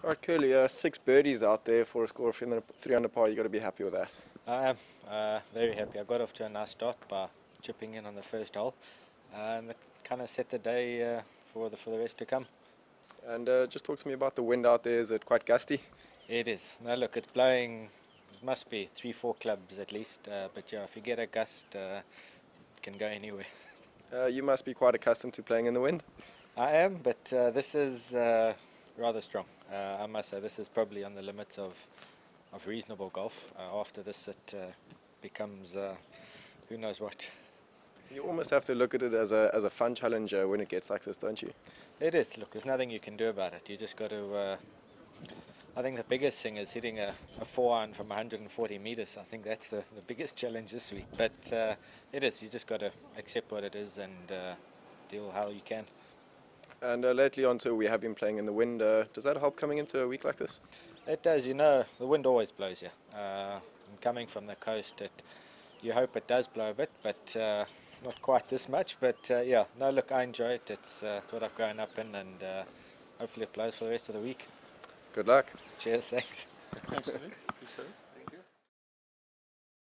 All right, Curly, 6 birdies out there for a score of 3 under par. You got to be happy with that. I am very happy. I got off to a nice start by chipping in on the first hole, and that kind of set the day for the rest to come. And just talk to me about the wind out there. Is it quite gusty? It is. Now look, it's blowing. It must be 3-4 clubs at least. But yeah, if you get a gust, it can go anywhere. You must be quite accustomed to playing in the wind. I am, but this is rather strong. I must say this is probably on the limits of reasonable golf. After this, it becomes who knows what. You almost have to look at it as a fun challenge when it gets like this, don't you? It is. Look, there's nothing you can do about it. You just got to. I think the biggest thing is hitting a 4-iron from 140 meters. I think that's the biggest challenge this week. But it is. You just got to accept what it is and deal how you can. And lately on tour, we have been playing in the wind. Does that help coming into a week like this? It does. You know, the wind always blows here. Coming from the coast, you hope it does blow a bit, but not quite this much. But yeah, no, look, I enjoy it. It's what I've grown up in, and hopefully it blows for the rest of the week. Good luck. Cheers, thanks. Thanks, Billy.